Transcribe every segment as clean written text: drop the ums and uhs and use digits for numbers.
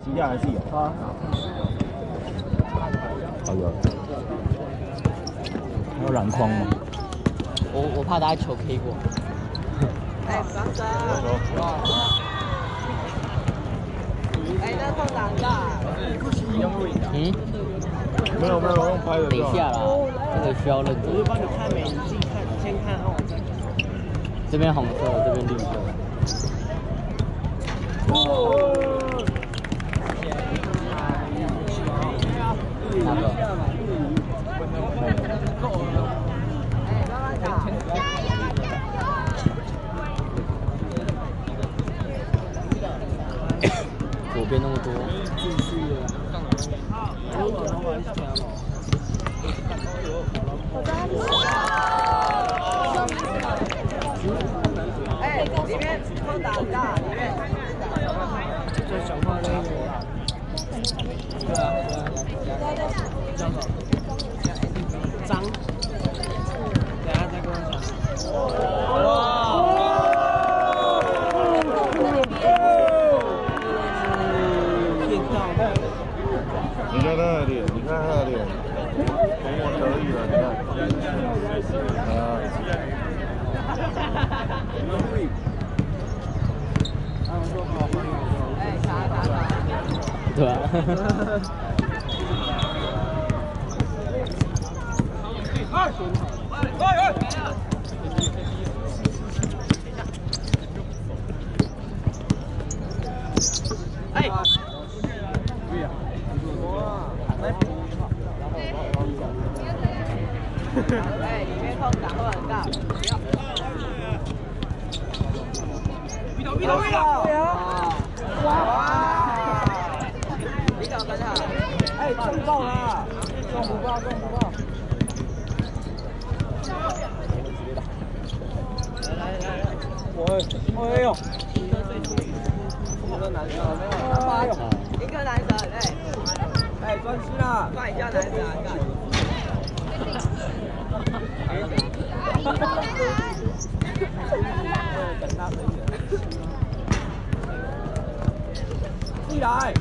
旗下还是有。啊。好有。还有篮筐吗？ 我怕他球 K 过。 哎，防守。哎，那空档的。 嗯？ 没有，用拍的。 等一下啦，这个需要认真。 我就帮你看没，你自己看，先看哦。 这边红色，这边绿色。哪个？左边那么多。 哎，里面空档大，里面。这小块的。对啊，这样子。脏。等下再跟我讲。哇！ 你看他的脸，你看他的脸，红我得意了，你看。啊。 哎，打。 对吧？ 哎，里面空档会很大，不要。哇！比较跟他，哎，中爆了，中不爆。来，哎呦！一个男生没有，一个男生，哎，专心啦，放一下男生啊，进来。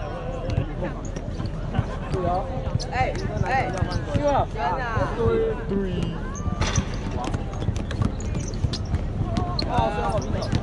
哎，去了，对。好冰手。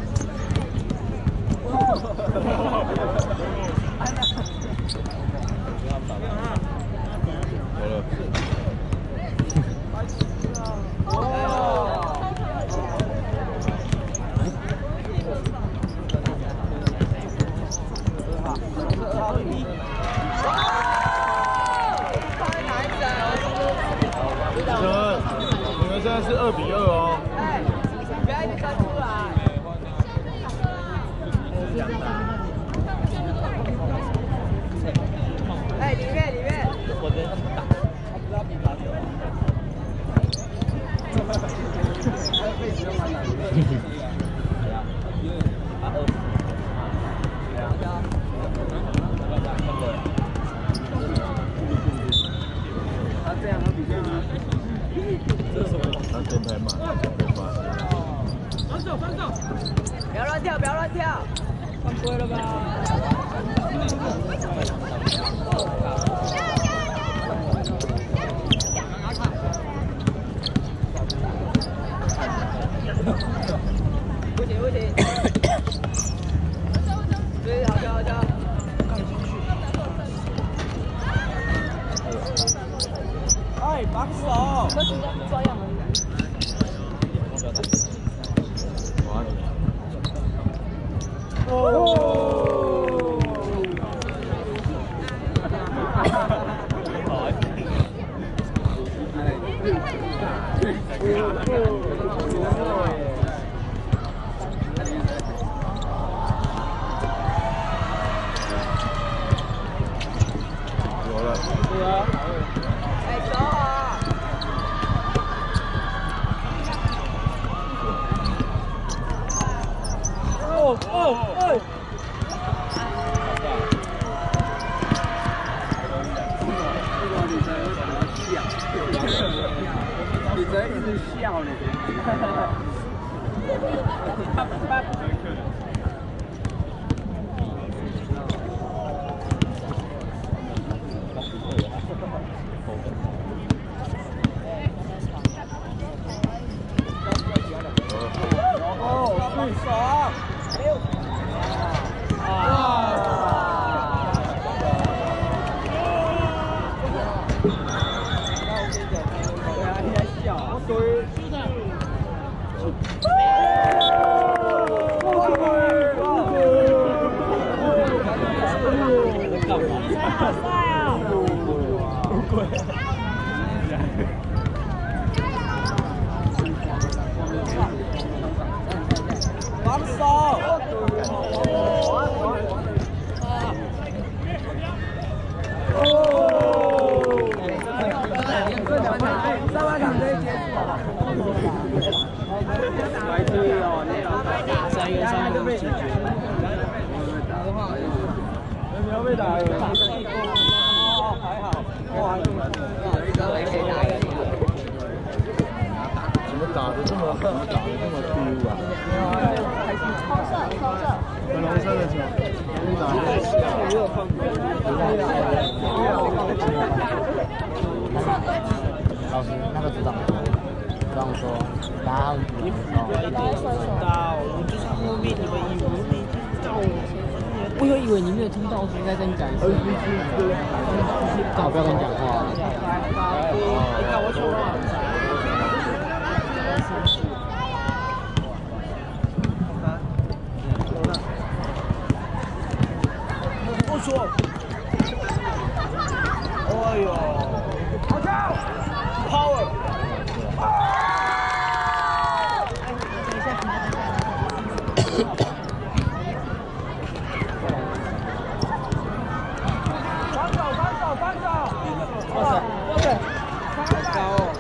你们现在是2比2哦。 哎，不要一直跟出来。哎，里面。我人那么大，他不知道比罚球。被子都蛮难的。他这样他比较难。这是什么？他先拍嘛，防守！不要乱跳！犯规了吧？不行！对，好球！哎，防守！这是这样的。哦。 干嘛？好帅啊！乌龟。防守。上半场可以结束了。白痴哦，3-1就被解决。不要被打了。还好。哇， 怎么打得这么丢啊？粉红色的球， 没有放过。 老师，那个组长说，大家你一点知道，我就在后面，你们以为没听到？ 我以为你没有听到，所以在跟你讲一次。干嘛不要跟你讲话？ 你看我球了。我说。哎呦！好球 ！Power！ 防守！哇塞！高哦！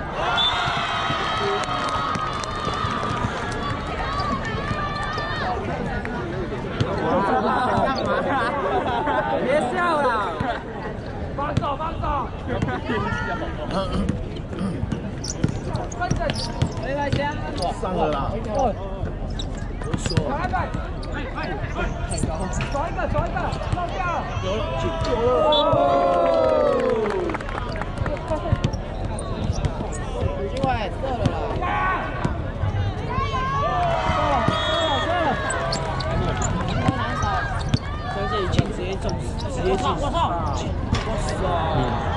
别笑了！防守！没关系啊。 上了啦！ 我说。太高！走一个，漏掉了。有了。另外射了啦。射了！在这里进直接中，直接进。我操！哇塞！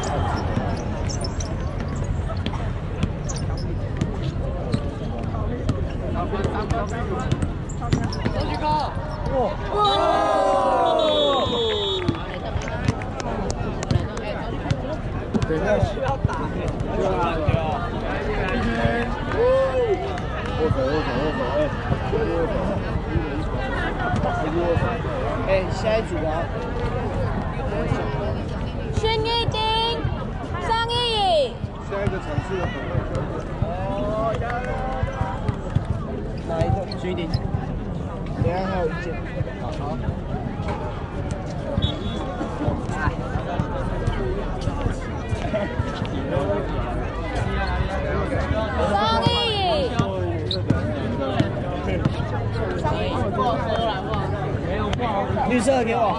等一下， 不要打，丢啊！ 握手， 哎，下一组啊！ 孙一丁、张一颖。 下一个场次的哪一个？孙一丁。等下还有意见。好。 张一颖。 绿色的给我。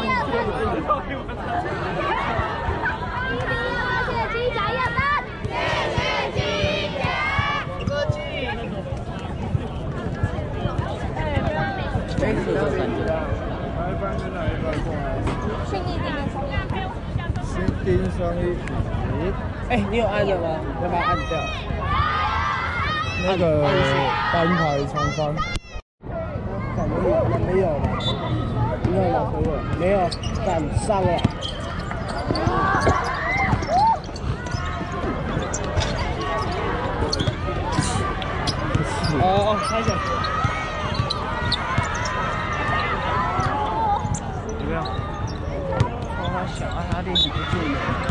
新丁双一。 哎，你有按的吗？要把它按掉。 那个单排长方。 没有了，没有，赶上了。哦，开始。怎么样？他小啊，他练习不注意。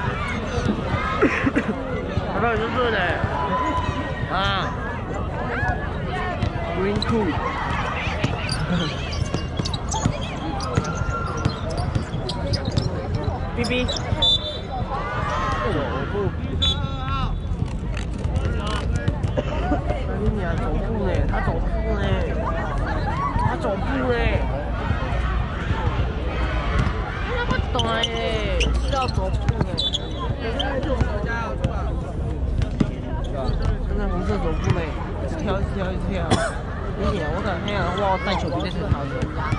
他到底是对的啊 ？Green Cool。B B， 你啊，走步嘞，他走步嘞，他不懂嘞，是要走步嘞。现在红色走步嘞，一直跳。你啊，我感觉我带球比赛才好的。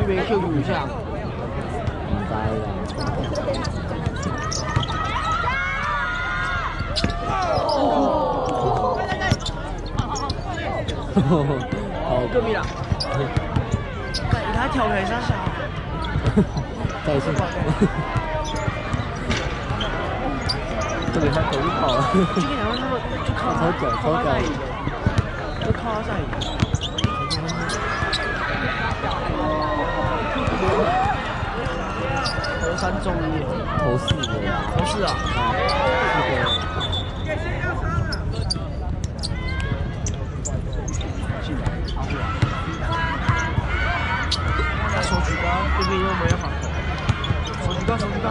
边 Q 一下。 唔知啦。 哦，隔壁啦。他跳台上下。 再一次。这里他走路跑了。 这个两个他们就靠手脚， 就靠他上瘾。头三中一， 头四的， 头四啊，手举高，对面又没好，手举高，手举高。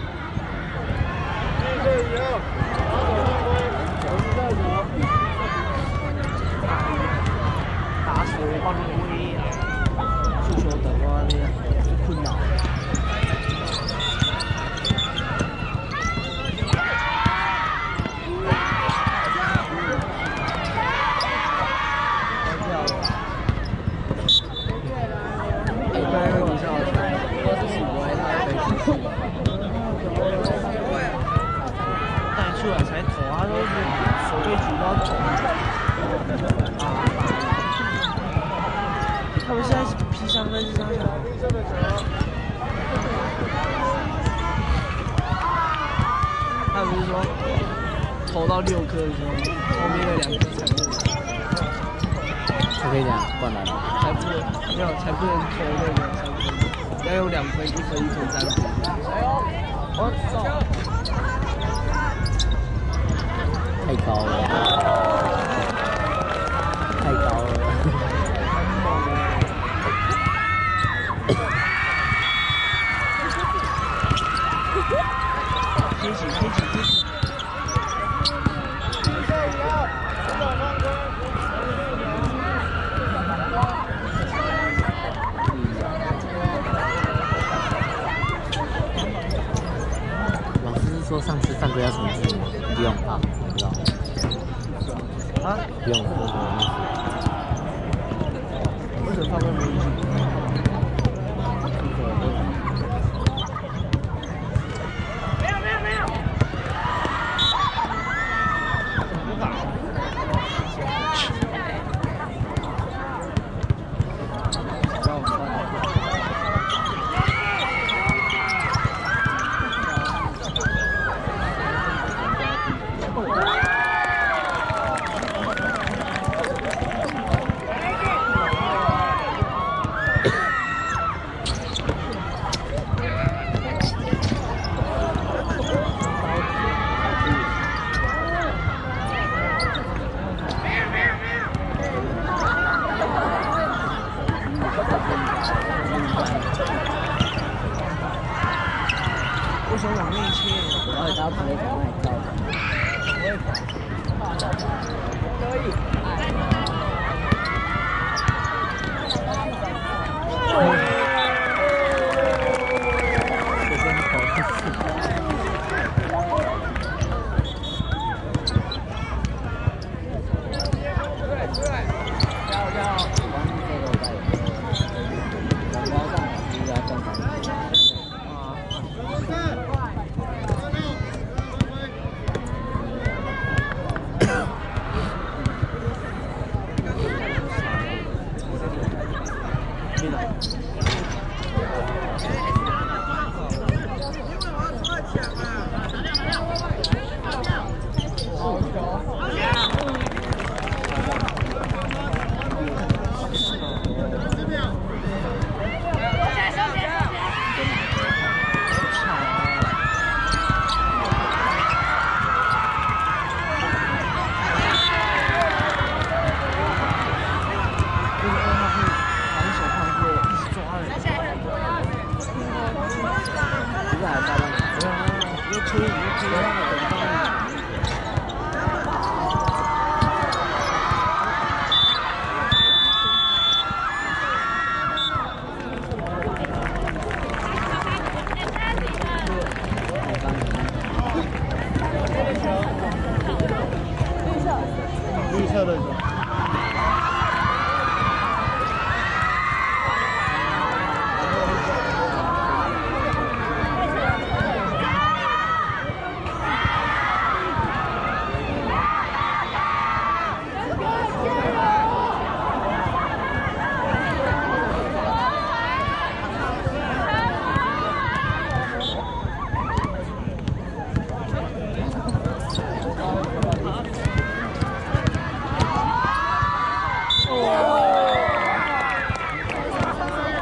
打手帮你威啊，足球等我呢，困扰。出来才投啊，都是手被举到头他们现在是P3分是啥呀？他不是说投到6颗的时候，后面的2颗才可以讲灌篮， 才不能没有才不能投那个3分，要用2分、1分、1分3分。我操！ 太高了，太高了， 贴紧，贴紧，贴紧。 老师是说上次犯规要重置吗？不用啊。 啊？ 不用， 为什么犯规没意义？没有。不打。我想往内切， 然后他直接往外跳。可以。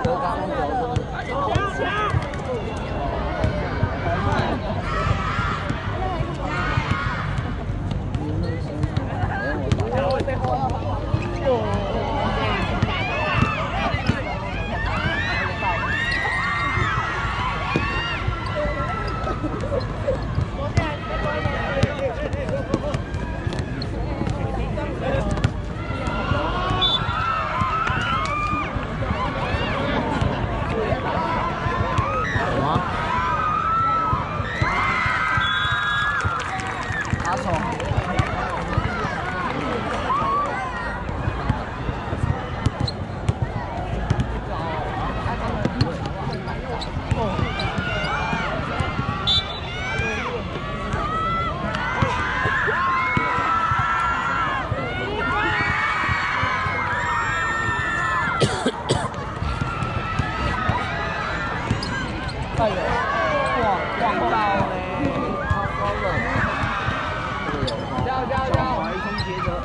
哎呦，哇，撞到嘞！加一冲接着。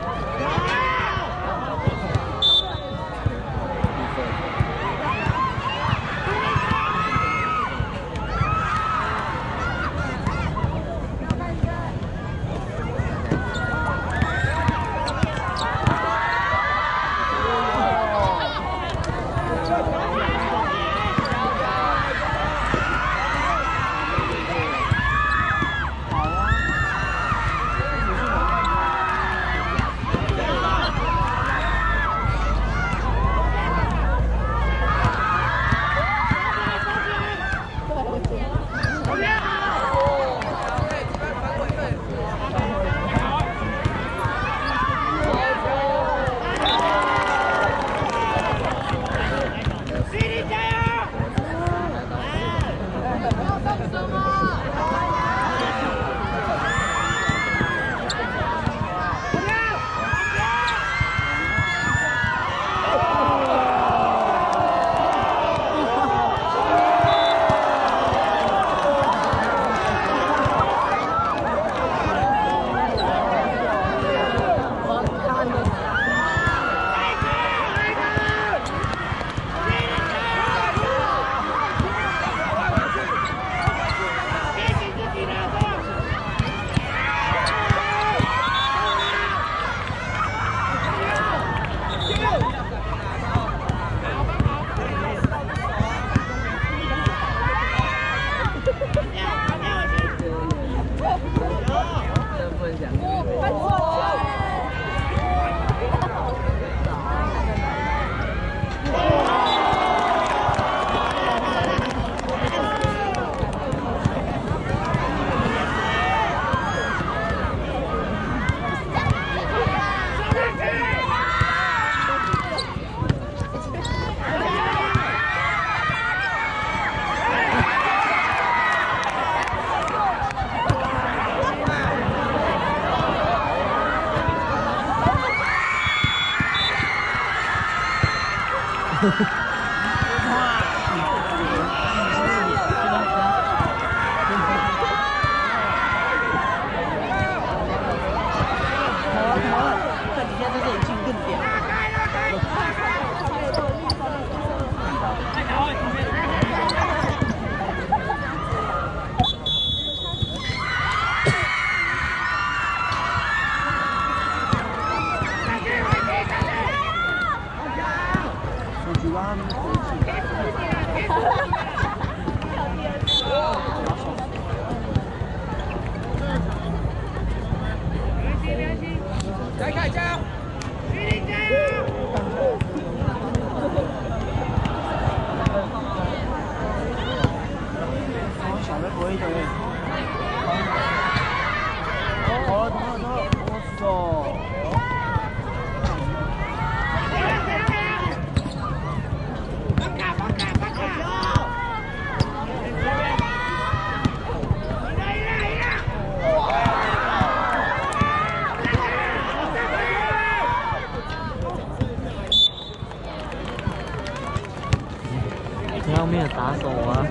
你要没有打手啊？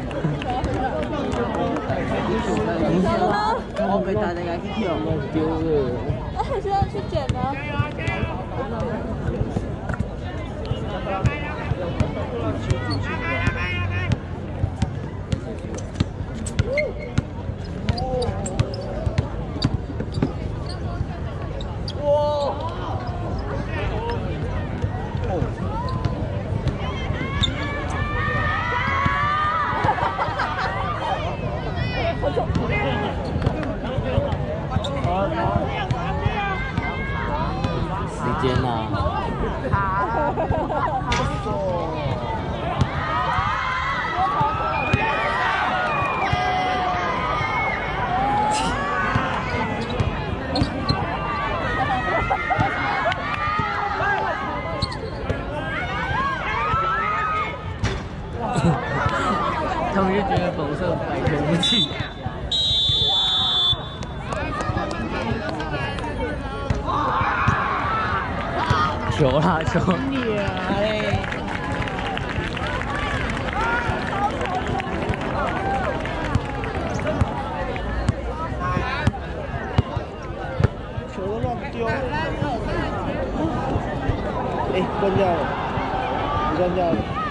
我被大家去跳， 丢了。 那现在去捡呢？ 去他们就觉得粉色百毒不侵。球啦球！ 球都乱丢。哎，关掉了，你关掉了。